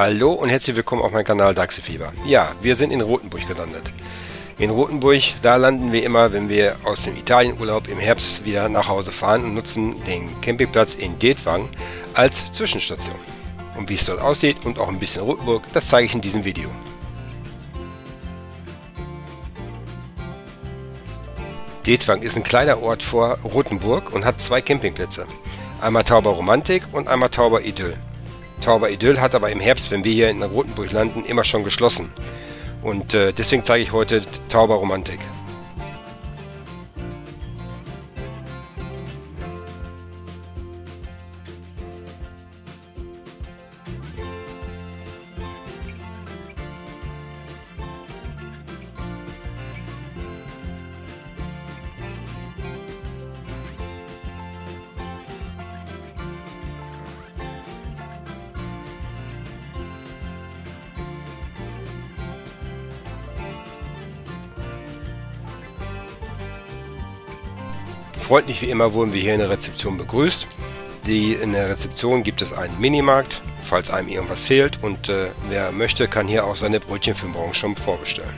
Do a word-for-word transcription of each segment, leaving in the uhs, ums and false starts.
Hallo und herzlich willkommen auf meinem Kanal Dachsefieber. Ja, wir sind in Rothenburg gelandet. In Rothenburg, da landen wir immer, wenn wir aus dem Italienurlaub im Herbst wieder nach Hause fahren und nutzen den Campingplatz in Detwang als Zwischenstation. Und wie es dort aussieht und auch ein bisschen Rothenburg, das zeige ich in diesem Video. Detwang ist ein kleiner Ort vor Rothenburg und hat zwei Campingplätze. Einmal Tauber Romantik und einmal Tauber Idyll. Tauber Idyll hat aber im Herbst, wenn wir hier in Rothenburg landen, immer schon geschlossen. Und äh, deswegen zeige ich heute Tauber Romantik. Freundlich wie immer wurden wir hier in der Rezeption begrüßt. Die, in der Rezeption gibt es einen Minimarkt, falls einem irgendwas fehlt, und äh, wer möchte, kann hier auch seine Brötchen für morgen schon vorbestellen.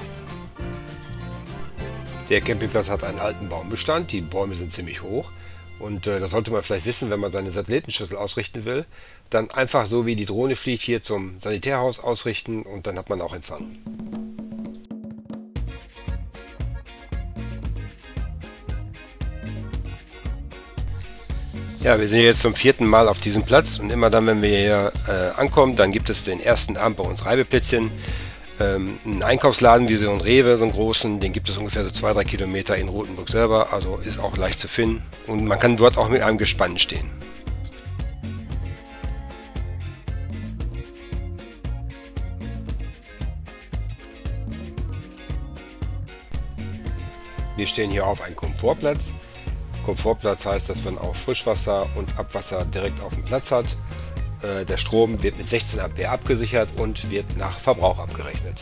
Der Campingplatz hat einen alten Baumbestand, die Bäume sind ziemlich hoch und äh, das sollte man vielleicht wissen, wenn man seine Satellitenschüssel ausrichten will. Dann einfach so wie die Drohne fliegt hier zum Sanitärhaus ausrichten und dann hat man auch Empfang. Ja, wir sind jetzt zum vierten Mal auf diesem Platz und immer dann, wenn wir hier äh, ankommen, dann gibt es den ersten Abend bei uns Reibeplätzchen. Ähm, einen Einkaufsladen wie so ein Rewe, so einen großen, den gibt es ungefähr so zwei, drei Kilometer in Rothenburg selber, also ist auch leicht zu finden und man kann dort auch mit einem Gespann stehen. Wir stehen hier auf einem Komfortplatz. Komfortplatz heißt, dass man auch Frischwasser und Abwasser direkt auf dem Platz hat. Äh, der Strom wird mit sechzehn Ampere abgesichert und wird nach Verbrauch abgerechnet.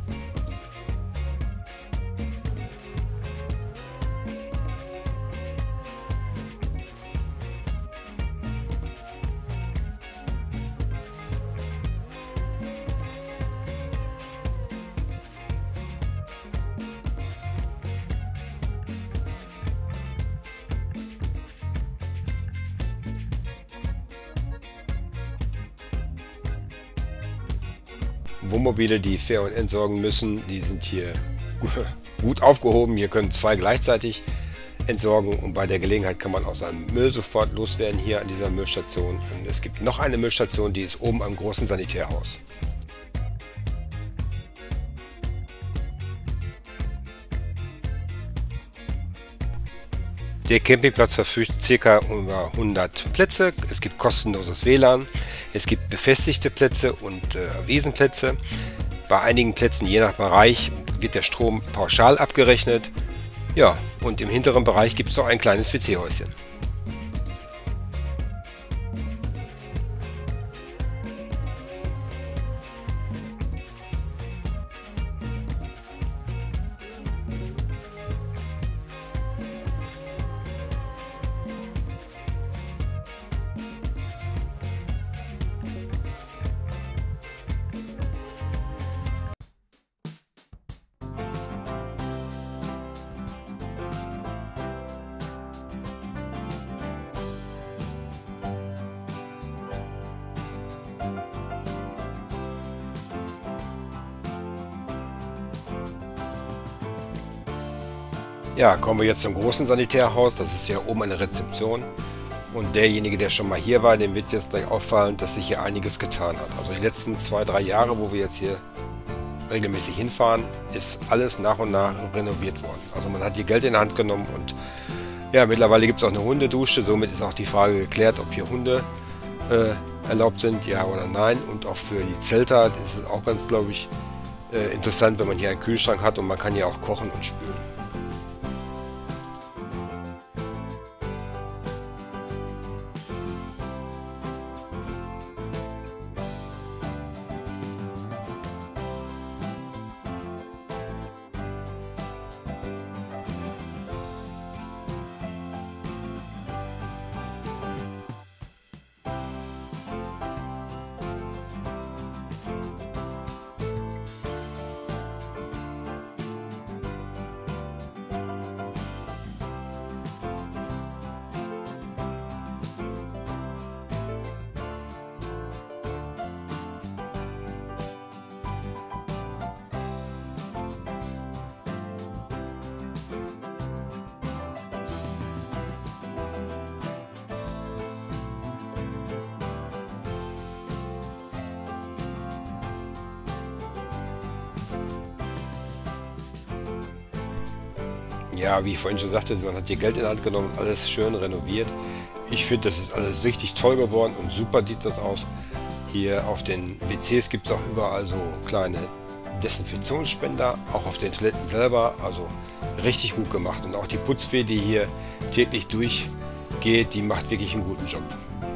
Wohnmobile, die Fähr- und entsorgen müssen, die sind hier gut aufgehoben. Hier können zwei gleichzeitig entsorgen und bei der Gelegenheit kann man auch seinen Müll sofort loswerden hier an dieser Müllstation. Und es gibt noch eine Müllstation, die ist oben am großen Sanitärhaus. Der Campingplatz verfügt ca. über hundert Plätze. Es gibt kostenloses W L A N. Es gibt befestigte Plätze und äh, Wiesenplätze. Bei einigen Plätzen, je nach Bereich, wird der Strom pauschal abgerechnet. Ja, und im hinteren Bereich gibt es noch ein kleines W C-Häuschen. Ja, kommen wir jetzt zum großen Sanitärhaus. Das ist ja oben eine Rezeption. Und derjenige, der schon mal hier war, dem wird jetzt gleich auffallen, dass sich hier einiges getan hat. Also die letzten zwei, drei Jahre, wo wir jetzt hier regelmäßig hinfahren, ist alles nach und nach renoviert worden. Also man hat hier Geld in die Hand genommen und ja, mittlerweile gibt es auch eine Hundedusche. Somit ist auch die Frage geklärt, ob hier Hunde äh, erlaubt sind, ja oder nein. Und auch für die Zelter ist es auch ganz, glaube ich, äh, interessant, wenn man hier einen Kühlschrank hat und man kann hier auch kochen und spülen. Ja, wie ich vorhin schon sagte, man hat hier Geld in die Hand genommen, alles schön renoviert. Ich finde, das ist alles richtig toll geworden und super sieht das aus. Hier auf den W Cs gibt es auch überall so kleine Desinfektionsspender, auch auf den Toiletten selber, also richtig gut gemacht. Und auch die Putzfee, die hier täglich durchgeht, die macht wirklich einen guten Job.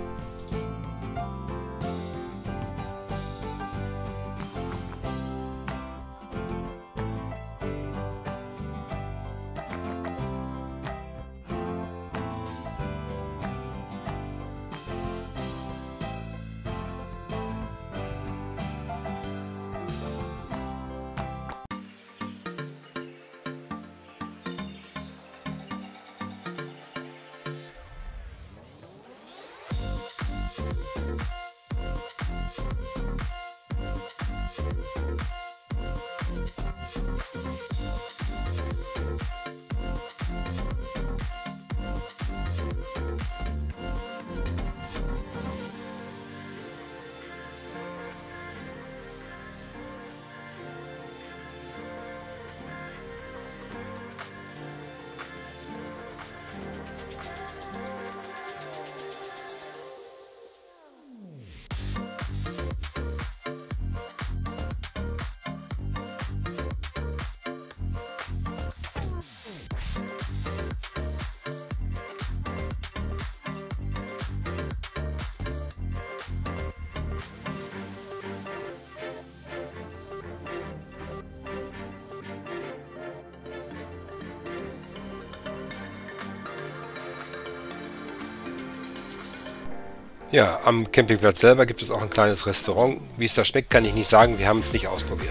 Ja, am Campingplatz selber gibt es auch ein kleines Restaurant. Wie es da schmeckt, kann ich nicht sagen. Wir haben es nicht ausprobiert.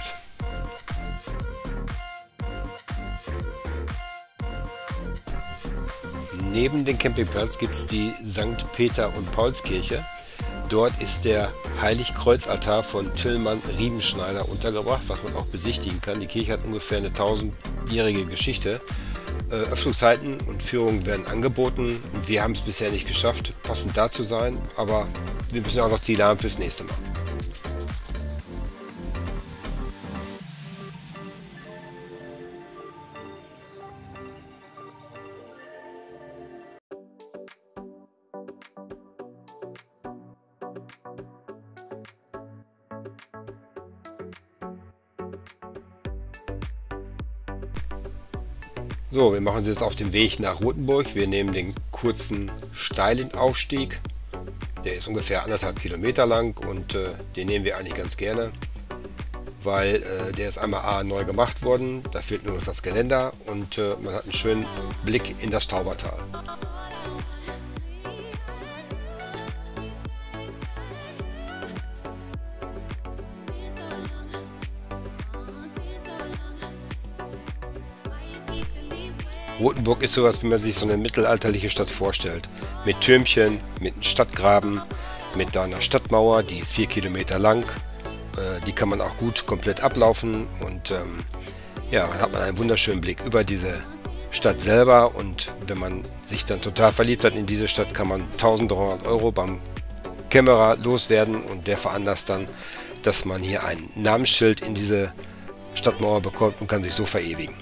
Neben dem Campingplatz gibt es die Sankt Peter und Paulskirche. Dort ist der Heiligkreuzaltar von Tillmann Riemenschneider untergebracht, was man auch besichtigen kann. Die Kirche hat ungefähr eine tausendjährige Geschichte. Öffnungszeiten und Führungen werden angeboten und wir haben es bisher nicht geschafft, passend da zu sein, aber wir müssen auch noch Ziele haben fürs nächste Mal. So, wir machen uns jetzt auf den Weg nach Rothenburg. Wir nehmen den kurzen, steilen Aufstieg. Der ist ungefähr anderthalb Kilometer lang und äh, den nehmen wir eigentlich ganz gerne, weil äh, der ist einmal A neu gemacht worden, da fehlt nur noch das Geländer und äh, man hat einen schönen Blick in das Taubertal. Rothenburg ist sowas, wie man sich so eine mittelalterliche Stadt vorstellt. Mit Türmchen, mit einem Stadtgraben, mit einer Stadtmauer, die ist vier Kilometer lang. Äh, die kann man auch gut komplett ablaufen und ähm, ja, dann hat man einen wunderschönen Blick über diese Stadt selber und wenn man sich dann total verliebt hat in diese Stadt, kann man eintausenddreihundert Euro beim Kämmerer loswerden und der veranlasst dann, dass man hier ein Namensschild in diese Stadtmauer bekommt und kann sich so verewigen.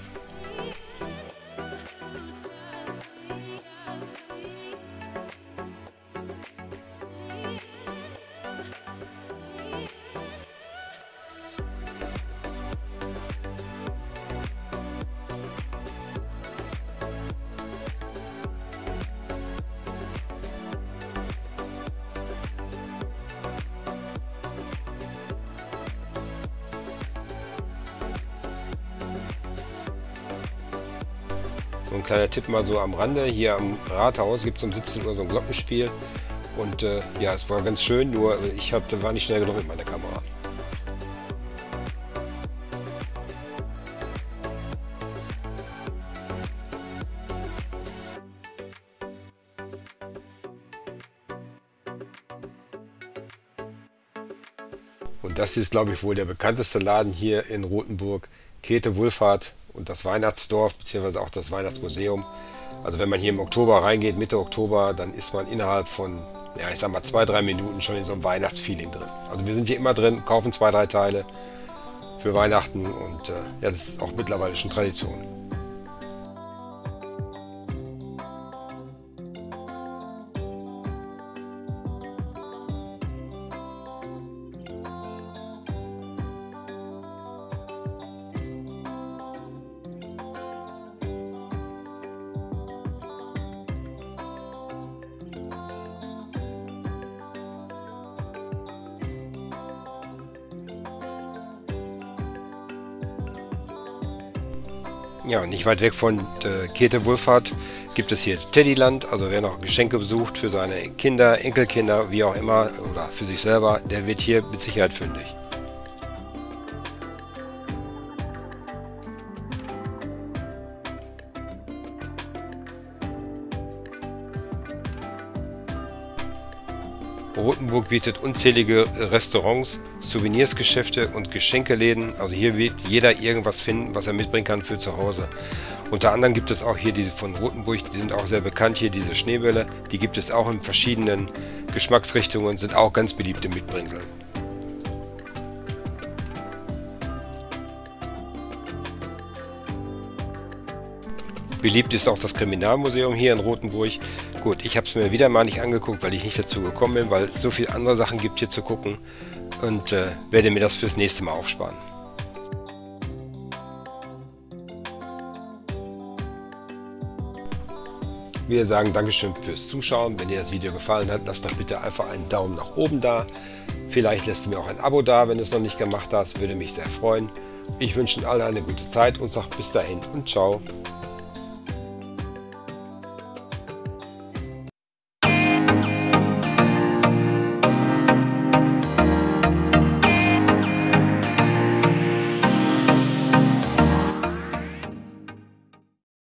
Ein kleiner Tipp mal so am Rande, hier am Rathaus gibt es um siebzehn Uhr so ein Glockenspiel und äh, ja, es war ganz schön, nur ich hatte, war nicht schnell genug mit meiner Kamera. Und das ist, glaube ich, wohl der bekannteste Laden hier in Rothenburg, Käthe Wohlfahrt und das Weihnachtsdorf bzw. auch das Weihnachtsmuseum. Also wenn man hier im Oktober reingeht, Mitte Oktober, dann ist man innerhalb von, ja ich sag mal, zwei, drei Minuten schon in so einem Weihnachtsfeeling drin. Also wir sind hier immer drin, kaufen zwei, drei Teile für Weihnachten und äh, ja, das ist auch mittlerweile schon Tradition. Ja, nicht weit weg von äh, Käthe-Wohlfahrt gibt es hier Teddyland. Also wer noch Geschenke besucht für seine Kinder, Enkelkinder, wie auch immer, oder für sich selber, der wird hier mit Sicherheit fündig. Rothenburg bietet unzählige Restaurants, Souvenirsgeschäfte und Geschenkeläden. Also hier wird jeder irgendwas finden, was er mitbringen kann für zu Hause. Unter anderem gibt es auch hier diese von Rothenburg, die sind auch sehr bekannt hier, diese Schneebälle. Die gibt es auch in verschiedenen Geschmacksrichtungen, sind auch ganz beliebte Mitbringsel. Beliebt ist auch das Kriminalmuseum hier in Rothenburg. Gut, ich habe es mir wieder mal nicht angeguckt, weil ich nicht dazu gekommen bin, weil es so viele andere Sachen gibt hier zu gucken und äh, werde mir das fürs nächste Mal aufsparen. Wir sagen Dankeschön fürs Zuschauen. Wenn dir das Video gefallen hat, lass doch bitte einfach einen Daumen nach oben da. Vielleicht lässt du mir auch ein Abo da, wenn du es noch nicht gemacht hast, würde mich sehr freuen. Ich wünsche Ihnen alle eine gute Zeit und sage bis dahin und ciao.